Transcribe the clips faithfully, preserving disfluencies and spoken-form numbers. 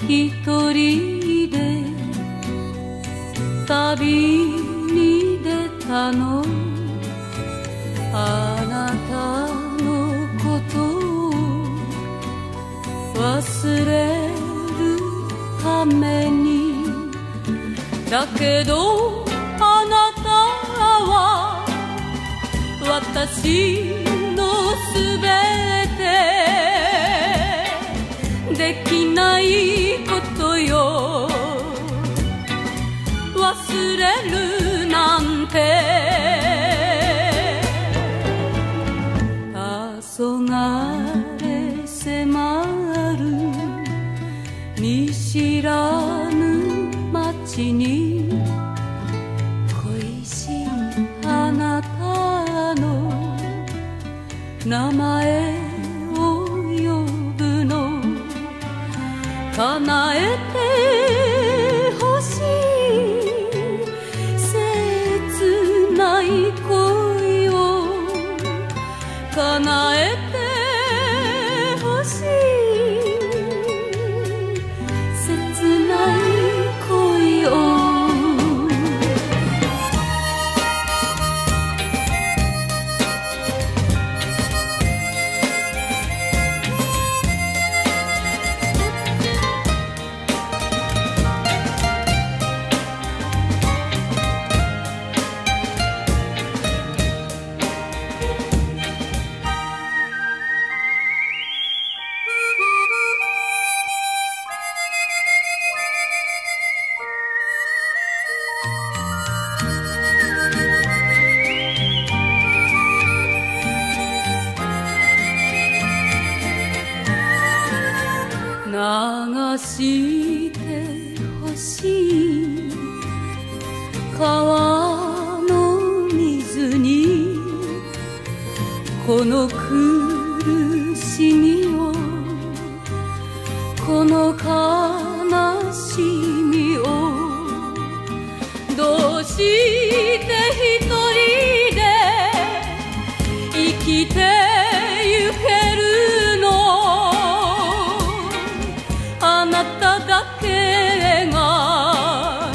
一人で旅に出たの、あなたのことを忘れるために。だけどあなたは私のすべて、できないことよ忘れるなんて。黄昏迫る見知らぬ街に、恋しいあなたの名前を呼ぶの。叶えてほしい切ない恋を、叶えてほしい切ない恋を。流してほしい川の水に、この苦しみを、この悲しみを。どうして一人で生きてゆけるの、あなただけが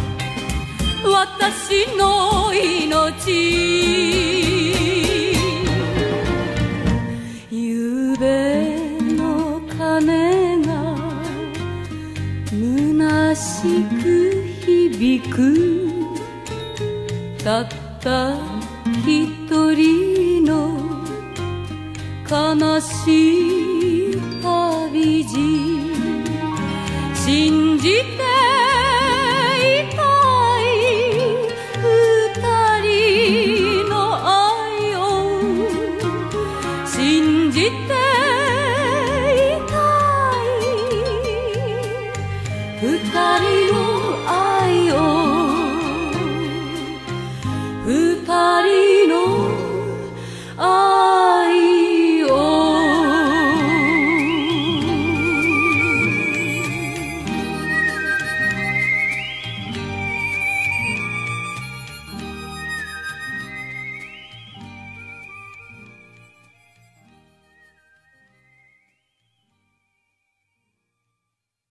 私の命。ゆうべの鐘が虚しく響く、たった一人の悲しい旅路。信じて